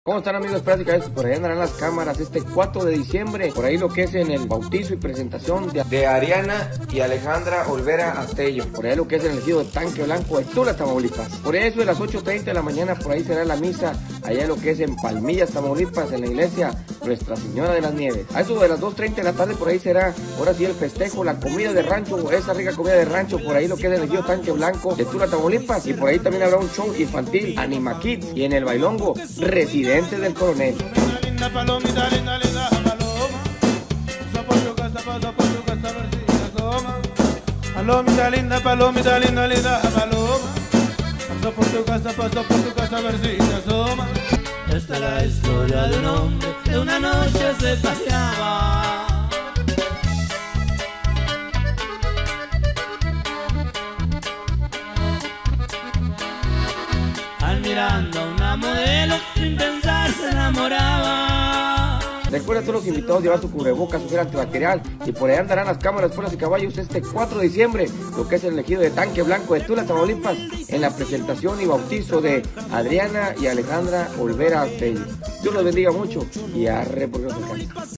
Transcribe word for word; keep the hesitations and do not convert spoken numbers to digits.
¿Cómo están, amigos? Prácticamente por ahí andarán las cámaras este cuatro de diciembre, por ahí lo que es en el bautizo y presentación de, de Ariana y Alejandra Olvera Astello, por ahí lo que es en el ejido de Tanque Blanco de Tula, Tamaulipas. Por eso de las ocho treinta de la mañana por ahí será la misa, allá lo que es en Palmillas, Tamaulipas, en la iglesia Nuestra Señora de las Nieves. A eso de las dos treinta de la tarde por ahí será, ahora sí, el festejo, la comida de rancho, esa rica comida de rancho, por ahí lo que es el ejido Tanque Blanco de Tula, Tamaulipas, y por ahí también habrá un show infantil, Anima Kids, y en el bailongo, Residente del Coronel. Palomita linda, palomita linda, linda paloma. Paso por tu casa, paso por tu casa a ver si te asoma. Esta es la historia de un hombre que una noche se paseaba admirando a una modelo, sin pensar se enamoraba. Recuerda a todos los invitados llevar su cubrebocas, su gel antibacterial, y por ahí andarán las cámaras fueras y caballos este cuatro de diciembre, lo que es el ejido de Tanque Blanco de Tula, Tamaulipas, en la presentación y bautizo de Adriana y Alejandra Olvera Astello. Dios los bendiga mucho y arre porque nos encanta.